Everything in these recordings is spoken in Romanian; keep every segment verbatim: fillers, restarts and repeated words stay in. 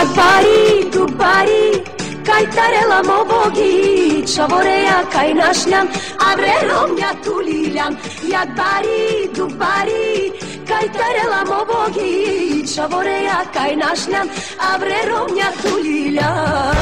Jak bari, tu bari, kaj tarela mo bogi, čavoreja kaj našljam, a vrerom ja tu liljam. Jak bari, tu bari, kaj tarela mo bogi, čavoreja kaj našljam, a vrerom ja tu liljam.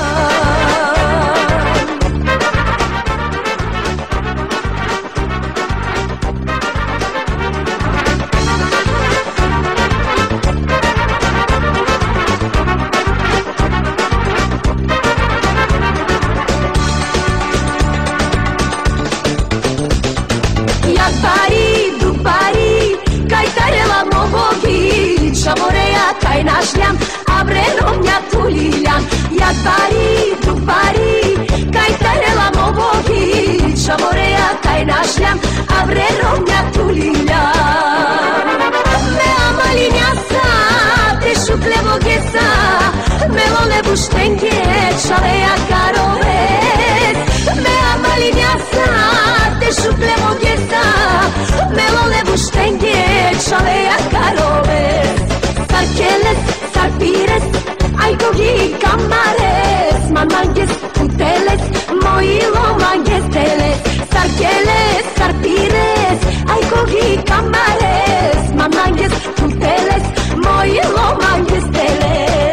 Jak bari, tu bari, kaj tarela mo bogi, čavoreja kaj našljam, a vrerom ja tu liljam. Jak bari, tu bari, kaj tarela mo bogi, čavoreja kaj našljam, a vrerom ja tu liljam. Me amali njasa, te šukle bogesa, me vole buštenke, čaleja karoves. Me amali njasa, te šukle bogesa, me vole buštenke, čaleja karoves. Sarkeles, sarpires, aj kogi kamares, mamanges, puteles, moji lomanges teles. Sarkeles, sarpires, aj kogi kamares, mamanges, puteles, moji lomanges teles.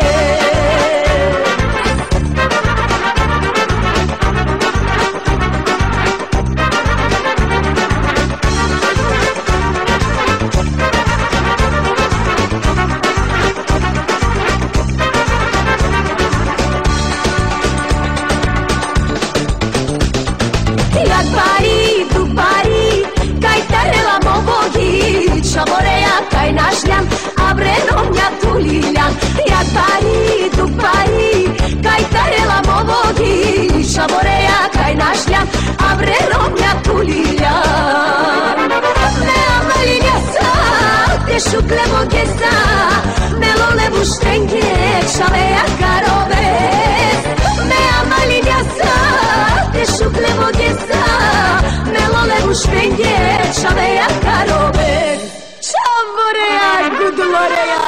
Jak bari, tu bari, kaj tarela mo bogi, čavoreja kaj našljam, a vrerom ja tu liljam. Jak bari, tu bari, kaj tarela mo bogi, čavoreja kaj našljam, a vrerom ja tu liljam. Me amali njasa, te šukle bogesa, me vole buštenke, čaleja karoves. Me amali njasa, te šukle bogesa, me vole buštenke, čaleja karoves. Čavoreja, gudloreja.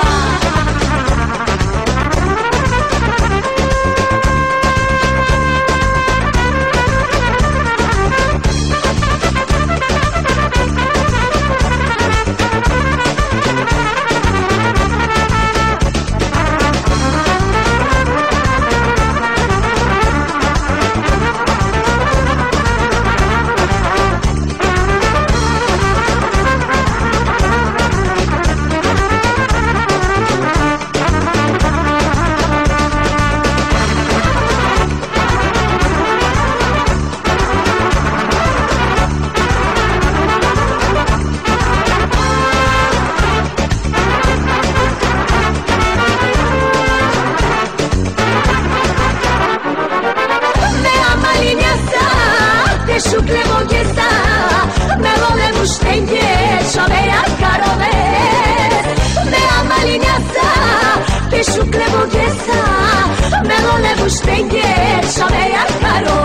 Te šukle bogesa, me vole buštenke, čaleja karoves. Me amali njasa, te šukle bogesa, me vole buštenke, čaleja karoves.